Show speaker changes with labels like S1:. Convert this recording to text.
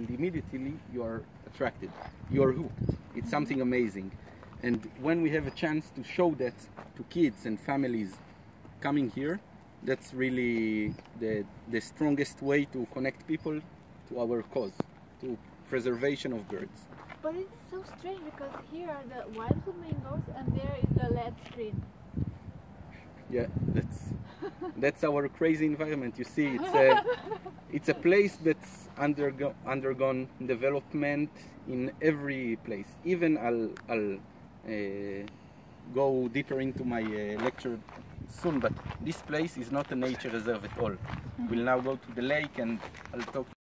S1: and immediately you are attracted. You are hooked. It's something amazing. And when we have a chance to show that to kids and families coming here, that's really the strongest way to connect people to our cause, to preservation of birds.
S2: But it is so strange because here are the wild flamingos and there is the LED screen.
S1: Yeah, that's our crazy environment. You see, it's a place that's undergone development in every place. Even I'll go deeper into my lecture soon, but this place is not a nature reserve at all. We'll now go to the lake and I'll talk